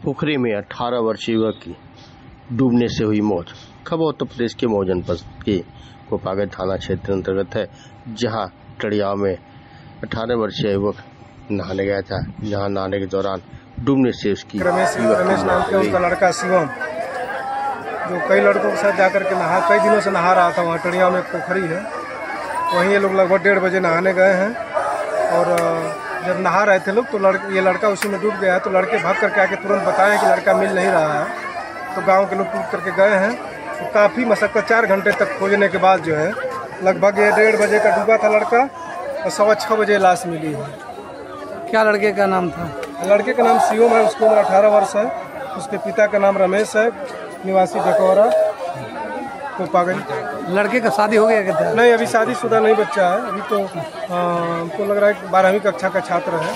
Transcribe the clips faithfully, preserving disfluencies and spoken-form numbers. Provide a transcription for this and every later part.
पोखरी में अठारह वर्षीय युवक की डूबने से हुई मौत। खबर उत्तर प्रदेश के मऊ जनपद के कोपागढ़ थाना क्षेत्र अंतर्गत है, जहां टड़ियाव में अठारह वर्षीय युवक नहाने गया था, जहां नहाने के दौरान डूबने से उसकी रमेश रमेश नाम के उसका लड़का शिवम, जो कई लड़कों के साथ जाकर के नहा कई दिनों से नहा रहा था। वहाँ टड़ियाव में एक पोखरी है, वहीं ये लोग लगभग डेढ़ बजे नहाने गए हैं और जब नहा रहे थे लोग तो लड़ ये लड़का उसी में डूब गया है। तो लड़के भाग करके आके तुरंत बताएं कि लड़का मिल नहीं रहा है। तो गांव के लोग टूट करके गए हैं। तो काफ़ी मशक्कत चार घंटे तक खोजने के बाद जो है लगभग ये डेढ़ बजे का डूबा था लड़का और सवा छः बजे लाश मिली है। क्या लड़के का नाम था? लड़के का नाम शिवम है, उसकी उम्र अठारह वर्ष है। उसके पिता का नाम रमेश है, निवासी डकोरा कोपागढ़। लड़के का शादी हो गया क्या? नहीं, अभी शादीशुदा नहीं बच्चा है। अभी तो हमको लग रहा है बारहवीं कक्षा का छात्र है।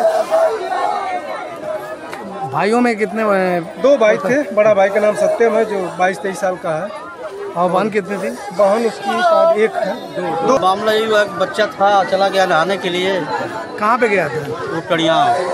भाइयों में कितने? दो भाई थे। बड़ा भाई का नाम सत्यम है, जो बाईस तेईस साल का है। और बहन कितनी थी? बहन उसकी शायद एक है। दो, दो। मामला ये हुआ, बच्चा था चला गया नहाने के लिए। कहाँ पे गया था? वो टड़ियाव,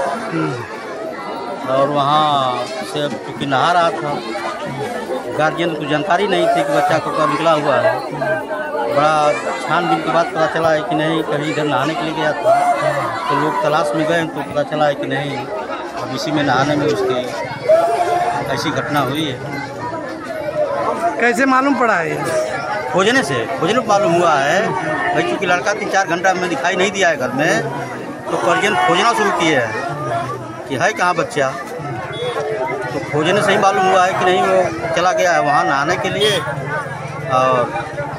और वहाँ से क्योंकि नहा रहा था, गार्जियन को जानकारी नहीं थी कि बच्चा को कब निकला हुआ है। बड़ा छानबीन के बाद पता चला है कि नहीं, कहीं इधर नहाने के लिए गया था। तो लोग तलाश में गए तो पता चला है कि नहीं, अब इसी में नहाने में उसकी ऐसी घटना हुई है। कैसे मालूम पड़ा है? खोजने से खोजने को मालूम हुआ है भाई, क्योंकि लड़का तीन चार घंटा में दिखाई नहीं दिया है घर में। तो गार्जियन खोजना शुरू किए हैं कि है कहाँ बच्चा। तो खोजने से ही मालूम हुआ है कि नहीं, वो चला गया है वहाँ नहाने के लिए। और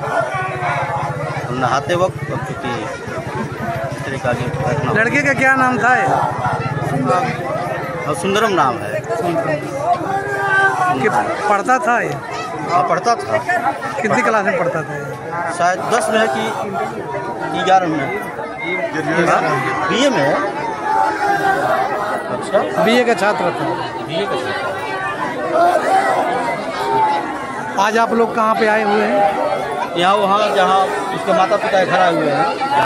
नहाते वक्त क्योंकि इस तरीका की लड़के का क्या नाम था? और सुंदरम नाम है। कि पढ़ता था ये? हाँ, पढ़ता था। कितनी क्लास में पढ़ता था? शायद दस में है कि ग्यारह में, बी ए में है। अच्छा, बी ए का छात्र था। बी ए का छात्र। आज आप लोग कहाँ पे आए हुए हैं? यहाँ वहाँ जहाँ उसके माता पिता खड़ा हुए हैं।